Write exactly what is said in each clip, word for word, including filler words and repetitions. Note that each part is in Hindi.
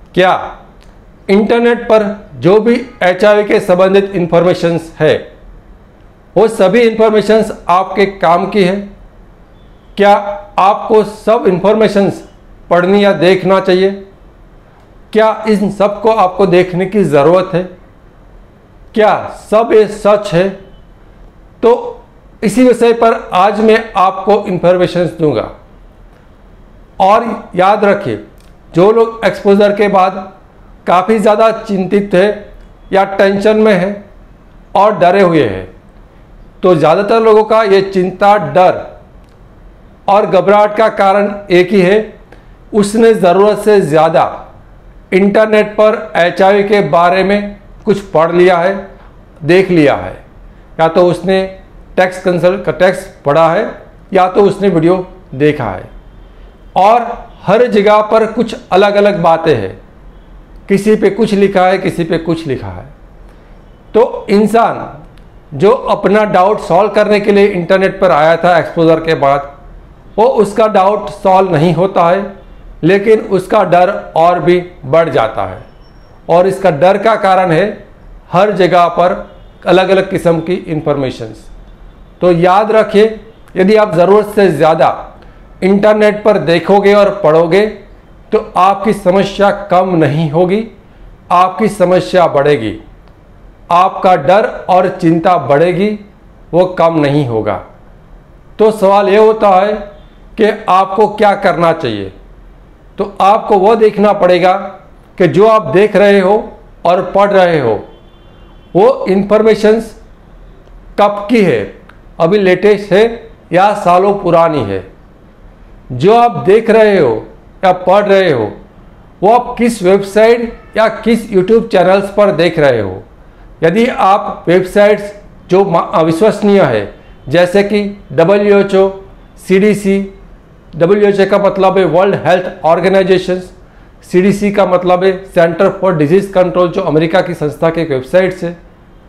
क्या इंटरनेट पर जो भी एच आई वी के संबंधित इंफॉर्मेशंस है वो सभी इंफॉर्मेशंस आपके काम की है? क्या आपको सब इंफॉर्मेशंस पढ़नी या देखना चाहिए? क्या इन सब को आपको देखने की ज़रूरत है? क्या सब ये सच है? तो इसी विषय पर आज मैं आपको इंफॉर्मेशंस दूंगा। और याद रखिए, जो लोग एक्सपोजर के बाद काफ़ी ज़्यादा चिंतित है या टेंशन में है और डरे हुए हैं, तो ज़्यादातर लोगों का ये चिंता, डर और घबराहट का कारण एक ही है, उसने ज़रूरत से ज़्यादा इंटरनेट पर एच आई वी के बारे में कुछ पढ़ लिया है, देख लिया है, या तो उसने टेक्स्ट कंसल्ट का टेक्स्ट पढ़ा है या तो उसने वीडियो देखा है। और हर जगह पर कुछ अलग अलग बातें हैं, किसी पे कुछ लिखा है, किसी पे कुछ लिखा है। तो इंसान जो अपना डाउट सॉल्व करने के लिए इंटरनेट पर आया था एक्सपोजर के बाद, वो उसका डाउट सॉल्व नहीं होता है, लेकिन उसका डर और भी बढ़ जाता है। और इसका डर का कारण है हर जगह पर अलग अलग किस्म की इंफॉर्मेशंस। तो याद रखिए, यदि आप ज़रूरत से ज़्यादा इंटरनेट पर देखोगे और पढ़ोगे तो आपकी समस्या कम नहीं होगी, आपकी समस्या बढ़ेगी। आपका डर और चिंता बढ़ेगी, वो कम नहीं होगा। तो सवाल ये होता है कि आपको क्या करना चाहिए। तो आपको वो देखना पड़ेगा कि जो आप देख रहे हो और पढ़ रहे हो वो इंफॉर्मेशंस कब की है, अभी लेटेस्ट है या सालों पुरानी है। जो आप देख रहे हो या पढ़ रहे हो वो आप किस वेबसाइट या किस यूट्यूब चैनल्स पर देख रहे हो। यदि आप वेबसाइट्स जो अविश्वसनीय है, जैसे कि W H O, C D C, W H O का मतलब है world health organisation, C D C का मतलब है सेंटर फॉर डिजीज कंट्रोल, जो अमेरिका की संस्था के वेबसाइट्स है।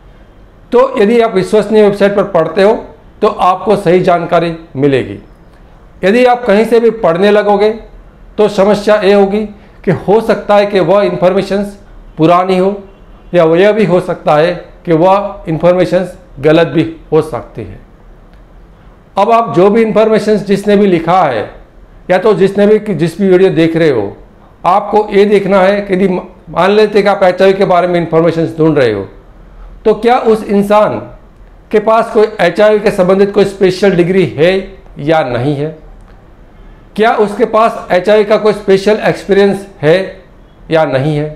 तो यदि आप विश्वसनीय वेबसाइट पर पढ़ते हो तो आपको सही जानकारी मिलेगी। यदि आप कहीं से भी पढ़ने लगोगे तो समस्या ये होगी कि हो सकता है कि वह इंफॉर्मेशंस पुरानी हो, या यह भी हो सकता है कि वह इंफॉर्मेशंस गलत भी हो सकती है। अब आप जो भी इंफॉर्मेशंस जिसने भी लिखा है या तो जिसने भी जिस भी वीडियो देख रहे हो, आपको ये देखना है कि यदि मान लेते कि आप एच आई वी के बारे में इंफॉर्मेशंस ढूंढ रहे हो, तो क्या उस इंसान के पास कोई एच आई वी के संबंधित कोई स्पेशल डिग्री है या नहीं है? क्या उसके पास एच आई वी का कोई स्पेशल एक्सपीरियंस है या नहीं है?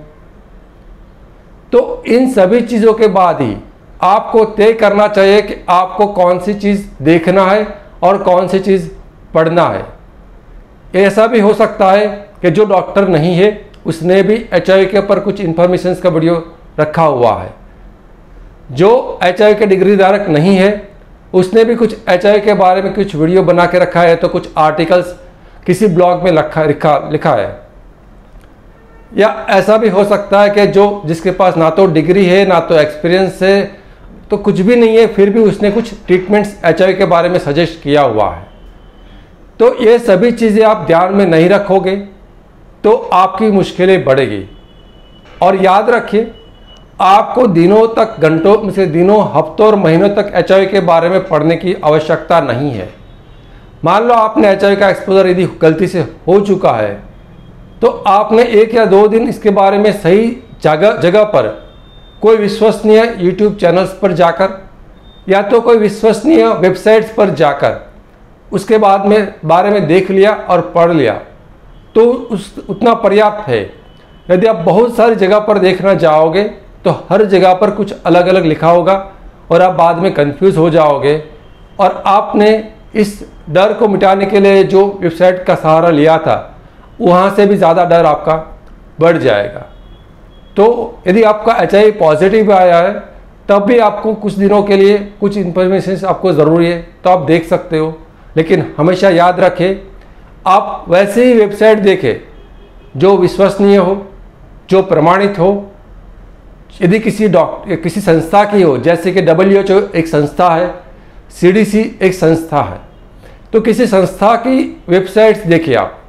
तो इन सभी चीज़ों के बाद ही आपको तय करना चाहिए कि आपको कौन सी चीज़ देखना है और कौन सी चीज़ पढ़ना है। ऐसा भी हो सकता है कि जो डॉक्टर नहीं है उसने भी एच आई वी के ऊपर कुछ इंफॉर्मेशन का वीडियो रखा हुआ है। जो एच आई वी के डिग्री धारक नहीं है उसने भी कुछ एच आई वी के बारे में कुछ वीडियो बना के रखा है, तो कुछ आर्टिकल्स किसी ब्लॉग में लिखा लिखा लिखा है। या ऐसा भी हो सकता है कि जो जिसके पास ना तो डिग्री है ना तो एक्सपीरियंस है, तो कुछ भी नहीं है, फिर भी उसने कुछ ट्रीटमेंट्स एच आई वी के बारे में सजेस्ट किया हुआ है। तो ये सभी चीज़ें आप ध्यान में नहीं रखोगे तो आपकी मुश्किलें बढ़ेगी। और याद रखिए, आपको दिनों तक, घंटों से दिनों, हफ्तों और महीनों तक एच आई वी के बारे में पढ़ने की आवश्यकता नहीं है। मान लो आपने एच आई वी का एक्सपोजर यदि गलती से हो चुका है, तो आपने एक या दो दिन इसके बारे में सही जगह जगह पर कोई विश्वसनीय यूट्यूब चैनल्स पर जाकर या तो कोई विश्वसनीय वेबसाइट्स पर जाकर उसके बाद में बारे में देख लिया और पढ़ लिया, तो उस उतना पर्याप्त है। यदि आप बहुत सारी जगह पर देखना जाओगे तो हर जगह पर कुछ अलग अलग लिखा होगा और आप बाद में कंफ्यूज हो जाओगे, और आपने इस डर को मिटाने के लिए जो वेबसाइट का सहारा लिया था वहाँ से भी ज़्यादा डर आपका बढ़ जाएगा। तो यदि आपका एच आई वी पॉजिटिव आया है तब भी आपको कुछ दिनों के लिए कुछ इन्फॉर्मेशन आपको ज़रूरी है तो आप देख सकते हो, लेकिन हमेशा याद रखें आप वैसे ही वेबसाइट देखें जो विश्वसनीय हो, जो प्रमाणित हो। यदि किसी डॉक्टर किसी संस्था की हो, जैसे कि डब्ल्यू एच ओ एक संस्था है, सी डी सी एक संस्था है, तो किसी संस्था की वेबसाइट्स देखिए आप,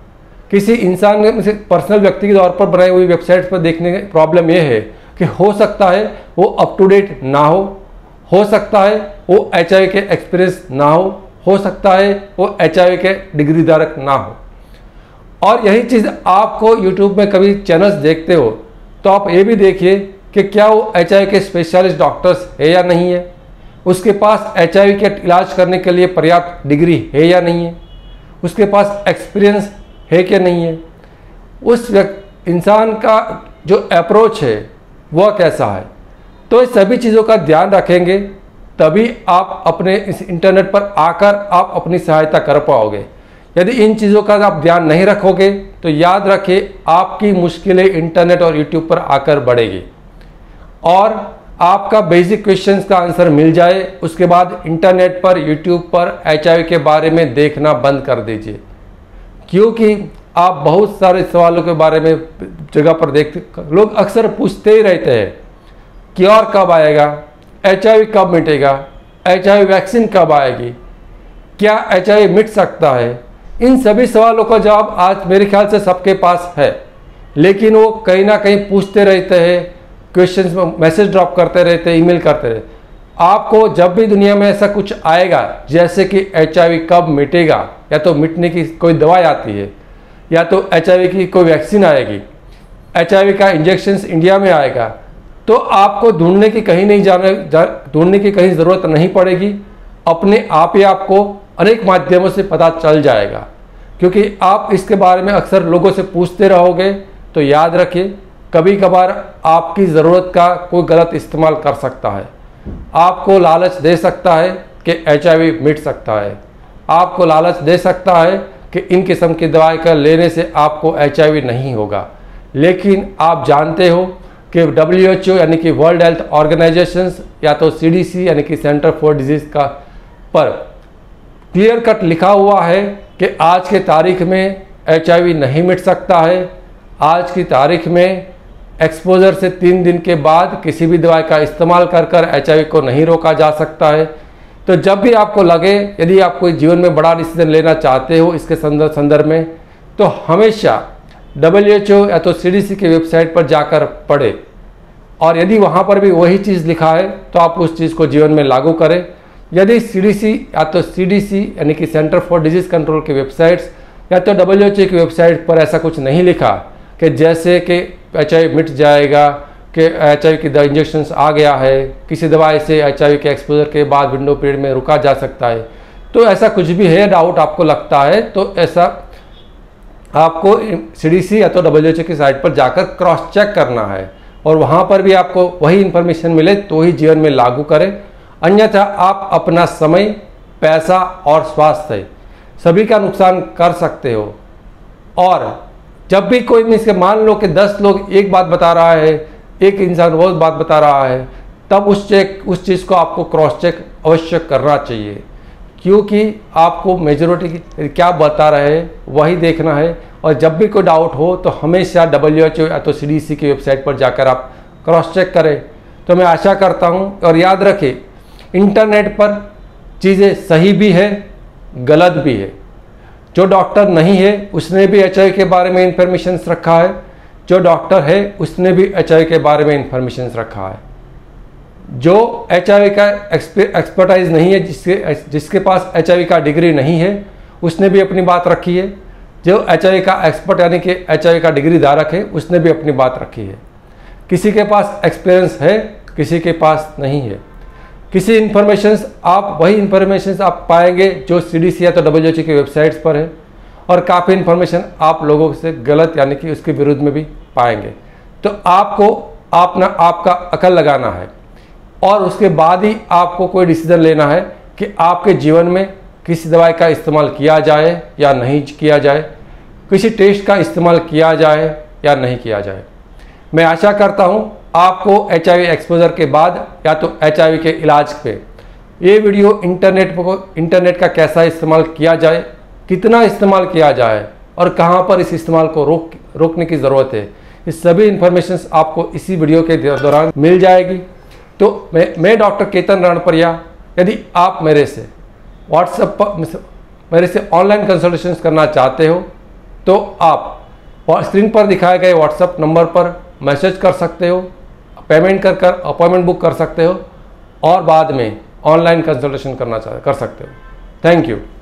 किसी इंसान में से पर्सनल व्यक्ति के तौर पर बनाई हुई वेबसाइट्स पर देखने की प्रॉब्लम यह है कि हो सकता है वो अप टू डेट ना हो हो सकता है वो एच आई वी के एक्सपीरियंस ना हो हो सकता है वो एच आई वी के डिग्री धारक ना हो। और यही चीज़ आपको यूट्यूब में कभी चैनल्स देखते हो तो आप ये भी देखिए कि क्या वो एच आई वी के स्पेशलिस्ट डॉक्टर्स है या नहीं है, उसके पास एच आई वी के इलाज करने के लिए पर्याप्त डिग्री है या नहीं है, उसके पास एक्सपीरियंस है क्या नहीं है, उस इंसान का जो अप्रोच है वह कैसा है। तो इस सभी चीज़ों का ध्यान रखेंगे तभी आप अपने इस इंटरनेट पर आकर आप अपनी सहायता कर पाओगे। यदि इन चीज़ों का आप ध्यान नहीं रखोगे तो याद रखिए आपकी मुश्किलें इंटरनेट और यूट्यूब पर आकर बढ़ेगी और आपका बेसिक क्वेश्चंस का आंसर मिल जाए उसके बाद इंटरनेट पर यूट्यूब पर एच आई वी के बारे में देखना बंद कर दीजिए, क्योंकि आप बहुत सारे सवालों के बारे में जगह पर देखते लोग अक्सर पूछते ही रहते हैं क्योर कब आएगा, एच आई वी कब मिटेगा, एच आई वी वैक्सीन कब आएगी, क्या एच आई वी मिट सकता है। इन सभी सवालों का जवाब आज मेरे ख्याल से सबके पास है, लेकिन वो कहीं ना कहीं पूछते रहते हैं, क्वेश्चंस में मैसेज ड्रॉप करते रहते हैं, ईमेल करते रहते। आपको जब भी दुनिया में ऐसा कुछ आएगा जैसे कि एच आई वी कब मिटेगा या तो मिटने की कोई दवाई आती है या तो एच आई वी की कोई वैक्सीन आएगी, एच आई वी का इंजेक्शन इंडिया में आएगा, तो आपको ढूंढने की कहीं नहीं जाने जा, ढूंढने की कहीं ज़रूरत नहीं पड़ेगी। अपने आप ही आपको अनेक माध्यमों से पता चल जाएगा, क्योंकि आप इसके बारे में अक्सर लोगों से पूछते रहोगे। तो याद रखिए कभी कभार आपकी ज़रूरत का कोई गलत इस्तेमाल कर सकता है, आपको लालच दे सकता है कि एच आई वी मिट सकता है, आपको लालच दे सकता है कि इन किस्म की दवाई का लेने से आपको एच आई वी नहीं होगा। लेकिन आप जानते हो कि डब्ल्यू एच ओ यानी कि वर्ल्ड हेल्थ ऑर्गेनाइजेशन या तो सी डी सी यानी कि सेंटर फॉर डिजीज़ का पर क्लियर कट लिखा हुआ है कि आज के तारीख में एच आई वी नहीं मिट सकता है। आज की तारीख में एक्सपोजर से तीन दिन के बाद किसी भी दवाई का इस्तेमाल कर कर एच आई वी को नहीं रोका जा सकता है। तो जब भी आपको लगे यदि आप कोई जीवन में बड़ा डिसीजन लेना चाहते हो इसके संदर्भ संदर्भ में, तो हमेशा डब्ल्यू एच ओ या तो सी डी सी की वेबसाइट पर जाकर पढ़े और यदि वहाँ पर भी वही चीज़ लिखा है तो आप उस चीज़ को जीवन में लागू करें। यदि सी डी सी या तो सी डी सी यानी कि सेंटर फॉर डिजीज़ कंट्रोल की वेबसाइट्स या तो डब्ल्यू एच ओ की वेबसाइट पर ऐसा कुछ नहीं लिखा कि जैसे कि एच आई वी मिट जाएगा, कि एच आई वी की इंजेक्शन आ गया है, किसी दवाई से एच आई वी के एक्सपोजर के बाद विंडो पीरियड में रुका जा सकता है, तो ऐसा कुछ भी है डाउट आपको लगता है तो ऐसा आपको सी डी सी या तो डब्ल्यू एच ओ की साइट पर जाकर क्रॉस चेक करना है और वहाँ पर भी आपको वही इन्फॉर्मेशन मिले तो ही जीवन में लागू करें। अन्यथा आप अपना समय, पैसा और स्वास्थ्य सभी का नुकसान कर सकते हो। और जब भी कोई मिस के मान लो कि दस लोग एक बात बता रहा है, एक इंसान वो बात बता रहा है, तब उस चेक उस चीज़ को आपको क्रॉस चेक अवश्य करना चाहिए, क्योंकि आपको मेजोरिटी की क्या बता रहे हैं वही देखना है। और जब भी कोई डाउट हो तो हमेशा डब्ल्यू एच ओ या तो सी डी सी की वेबसाइट पर जाकर आप क्रॉस चेक करें। तो मैं आशा करता हूँ और याद रखें इंटरनेट पर चीज़ें सही भी है, गलत भी है। जो डॉक्टर नहीं है उसने भी एच आई वी के बारे में इंफॉर्मेशन रखा है, जो डॉक्टर है उसने भी एच आई वी के बारे में इंफॉर्मेशन रखा है। जो एच आई वी का एक्सपर्टाइज नहीं है, जिसके जिसके पास एच आई वी का डिग्री नहीं है, उसने भी अपनी बात रखी है। जो एच आई वी का एक्सपर्ट यानी कि एच आई वी का डिग्री धारक है उसने भी अपनी बात रखी है। किसी के पास एक्सपीरियंस है, किसी के पास नहीं है। किसी इन्फॉर्मेशन आप वही इन्फॉर्मेशन आप पाएंगे जो सी डी सी या तो डब्ल्यू एच ओ की वेबसाइट्स पर है, और काफ़ी इन्फॉर्मेशन आप लोगों से गलत यानी कि उसके विरुद्ध में भी पाएंगे। तो आपको अपना आपका अकल लगाना है और उसके बाद ही आपको कोई डिसीजन लेना है कि आपके जीवन में किसी दवाई का इस्तेमाल किया जाए या नहीं किया जाए, किसी टेस्ट का इस्तेमाल किया जाए या नहीं किया जाए। मैं आशा करता हूँ आपको एच आई वी एक्सपोजर के बाद या तो एच आई वी के इलाज पे ये वीडियो इंटरनेट को इंटरनेट का कैसा इस्तेमाल किया जाए, कितना इस्तेमाल किया जाए और कहाँ पर इस इस्तेमाल को रोक रोकने की ज़रूरत है, इस सभी इन्फॉर्मेशन आपको इसी वीडियो के दौरान मिल जाएगी। तो मैं मैं डॉक्टर केतन रणपरिया, यदि आप मेरे से व्हाट्सएप पर मेरे से ऑनलाइन कंसल्टेशन करना चाहते हो तो आप स्क्रीन पर दिखाए गए व्हाट्सएप नंबर पर मैसेज कर सकते हो, पेमेंट कर कर अपॉइंटमेंट बुक कर सकते हो और बाद में ऑनलाइन कंसल्टेशन करना चाह कर सकते हो। Thank you.